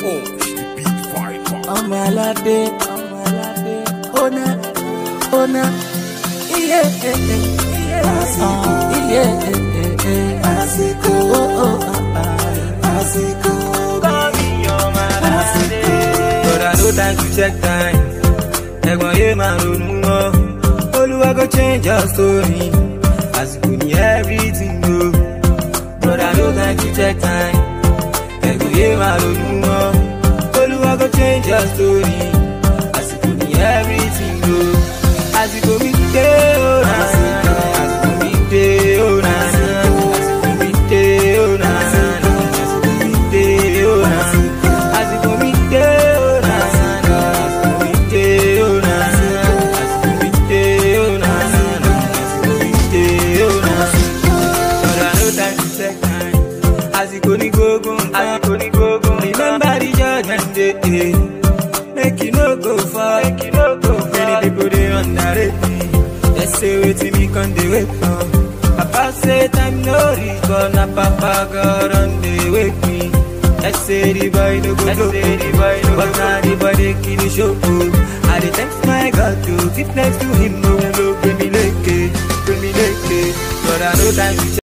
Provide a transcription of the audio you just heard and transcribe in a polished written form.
the big fighter. Omoalade, ona, Asiko, Asiko, call me omoalade. But I no time to check time. Egbon ye ma ronu mo. Oluwa go change your story. Asiko ni everything go. But I no time to check time. Egbon ye ma ronu mo. Oluwa go change your story. Asiko ni everything go. Asiko mi de oh na. Asiko mi de oh na. Asiko mi de oh na. Asiko mi de oh na. Asiko mi de oh na. Asiko mi de oh na. Asiko mi de oh na. Asiko mi de oh na. But I no time to check time. Asiko ni go go. Remember the judgment day. Make you no go far. Many people they underrate me. They say waiting me can they wait for. Papa say time no return. Na Papa God on the wake me. They say the boy no go low. But now the boy they kill the show. I dey thanks my God to keep next to him. No look bring me leke. But I no time to